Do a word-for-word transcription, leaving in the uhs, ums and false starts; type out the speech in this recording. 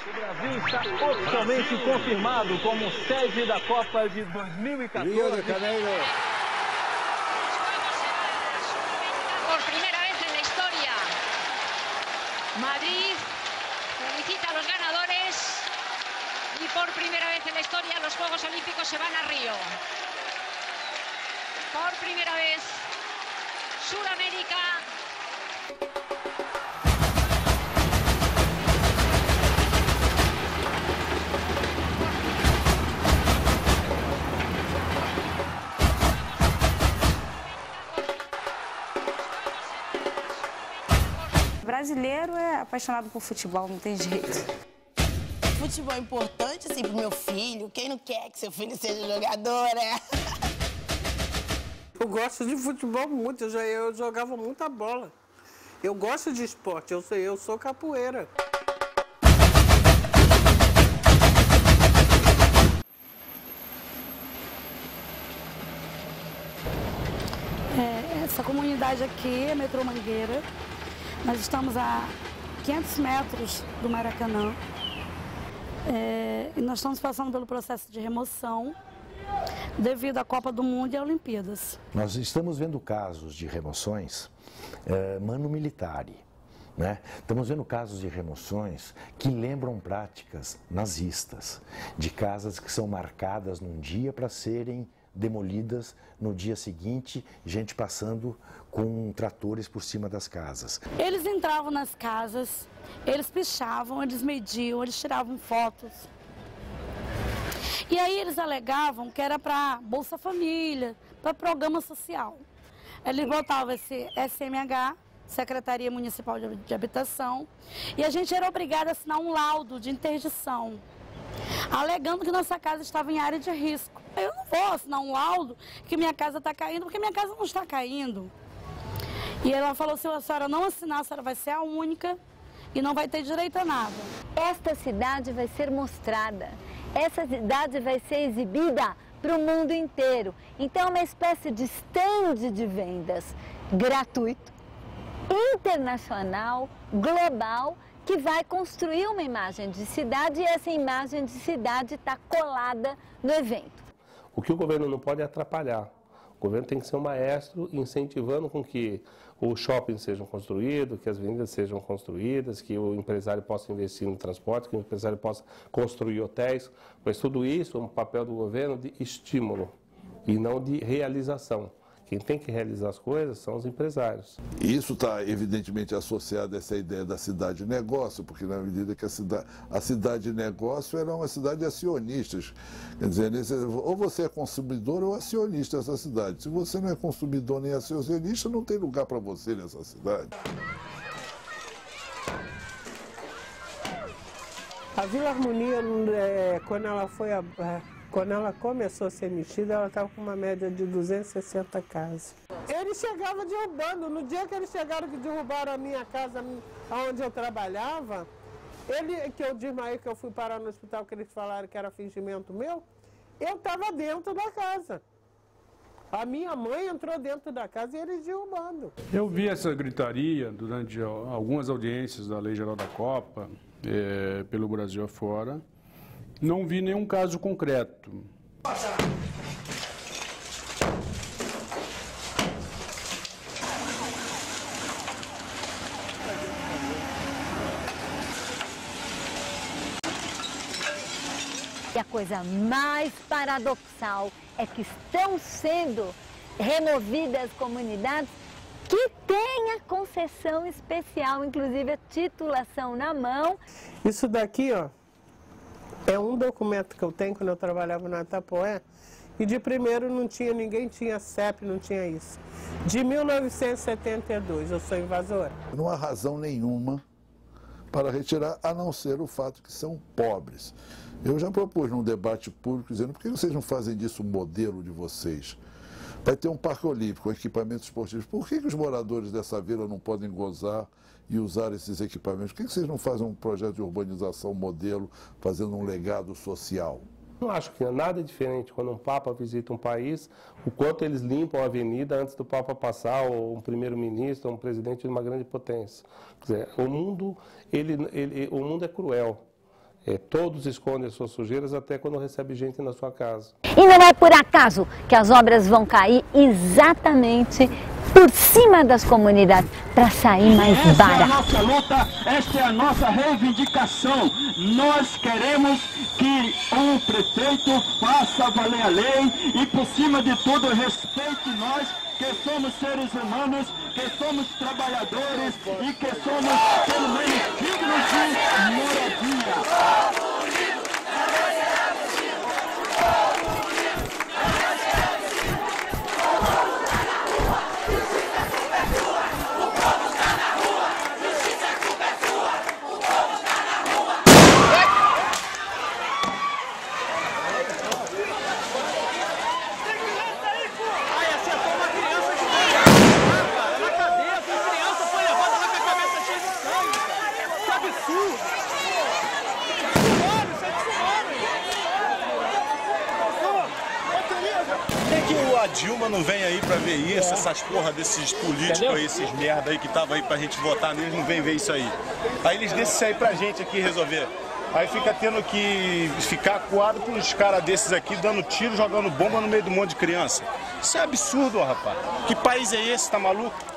O Brasil está oficialmente confirmado como sede da Copa de dois mil e quatorze. Rio de Janeiro. Por primera vez en la historia, Madrid felicita a los ganadores y por primera vez en la historia los Juegos Olímpicos se van a Río. Por primera vez, Sudamérica. Brasileiro é apaixonado por futebol, não tem jeito. Futebol é importante, assim, pro meu filho. Quem não quer que seu filho seja jogador, né? Eu gosto de futebol muito, eu, já, eu jogava muita bola. Eu gosto de esporte, eu, sei, eu sou capoeira. É, essa comunidade aqui é Metrô Mangueira. Nós estamos a quinhentos metros do Maracanã. É, e nós estamos passando pelo processo de remoção devido à Copa do Mundo e às Olimpíadas. Nós estamos vendo casos de remoções é, mano militari, né? Estamos vendo casos de remoções que lembram práticas nazistas, de casas que são marcadas num dia para serem demolidas no dia seguinte, gente passando com tratores por cima das casas. Eles entravam nas casas, eles pichavam, eles mediam, eles tiravam fotos. E aí eles alegavam que era para Bolsa Família, para programa social. Eles botavam esse S M H, Secretaria Municipal de Habitação, e a gente era obrigado a assinar um laudo de interdição, alegando que nossa casa estava em área de risco. Eu não vou assinar um laudo que minha casa está caindo, porque minha casa não está caindo. E ela falou, se a senhora não assinar, a senhora vai ser a única e não vai ter direito a nada. Esta cidade vai ser mostrada, essa cidade vai ser exibida para o mundo inteiro. Então é uma espécie de stand de vendas gratuito, internacional, global, que vai construir uma imagem de cidade e essa imagem de cidade está colada no evento. O que o governo não pode é atrapalhar. O governo tem que ser um maestro incentivando com que os shoppings sejam construídos, que as avenidas sejam construídas, que o empresário possa investir no transporte, que o empresário possa construir hotéis. Mas tudo isso é um papel do governo de estímulo e não de realização. Quem tem que realizar as coisas são os empresários. Isso está evidentemente associado a essa ideia da cidade-negócio, porque na medida que a cidade, a cidade-negócio era uma cidade de acionistas. Quer dizer, ou você é consumidor ou acionista dessa cidade. Se você não é consumidor nem acionista, não tem lugar para você nessa cidade. A Vila Harmonia, é, quando ela foi a, quando ela começou a ser mexida, ela estava com uma média de duzentas e sessenta casas. Eles chegavam derrubando. No dia que eles chegaram que derrubaram a minha casa, onde eu trabalhava, ele, que eu desmaiei, que eu fui parar no hospital, que eles falaram que era fingimento meu, eu estava dentro da casa. A minha mãe entrou dentro da casa e eles derrubando. Eu vi essa gritaria durante algumas audiências da Lei Geral da Copa, é, pelo Brasil afora. Não vi nenhum caso concreto. E a coisa mais paradoxal é que estão sendo removidas comunidades que têm a concessão especial, inclusive a titulação na mão. Isso daqui, ó, é um documento que eu tenho quando eu trabalhava na Itapoé, e de primeiro não tinha, ninguém tinha C E P, não tinha isso. De mil novecentos e setenta e dois, eu sou invasora. Não há razão nenhuma para retirar, a não ser o fato que são pobres. Eu já propus num debate público dizendo, por que vocês não fazem disso um modelo de vocês? Vai ter um parque olímpico, com equipamentos esportivos. Por que, que os moradores dessa vila não podem gozar e usar esses equipamentos? Por que, que vocês não fazem um projeto de urbanização modelo, fazendo um legado social? Não acho que é nada diferente quando um Papa visita um país, o quanto eles limpam a avenida antes do Papa passar, ou um primeiro-ministro, ou um presidente de uma grande potência. Quer dizer, o mundo, ele, ele, o mundo é cruel. É, todos escondem suas sujeiras até quando recebe gente na sua casa. E não é por acaso que as obras vão cair exatamente por cima das comunidades, para sair mais barato. Essa é a nossa luta, esta é a nossa reivindicação. Nós queremos que o prefeito faça valer a lei e, por cima de tudo, respeite nós, que somos seres humanos, que somos trabalhadores e que somos, pelo menos, dignos de moradia. A Dilma não vem aí pra ver isso, essas porra desses políticos aí, esses merda aí que tava aí pra gente votar neles, não vem ver isso aí. Aí eles deixam isso aí pra gente aqui resolver. Aí fica tendo que ficar acuado por uns caras desses aqui, dando tiro, jogando bomba no meio de um monte de criança. Isso é absurdo, ó, rapaz. Que país é esse, tá maluco?